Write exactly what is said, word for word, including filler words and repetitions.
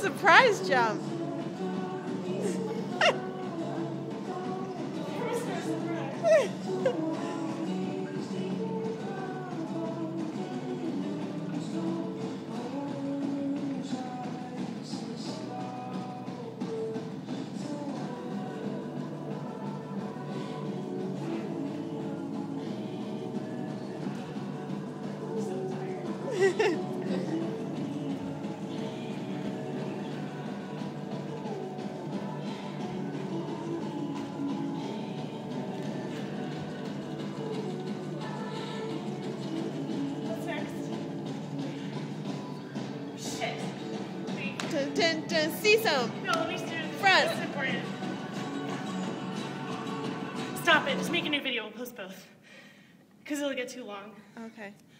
Surprise jump. To, to, to see some. No, let me see. Front. That's important. Stop it. Just make a new video. We'll post both. Because it'll get too long. Okay.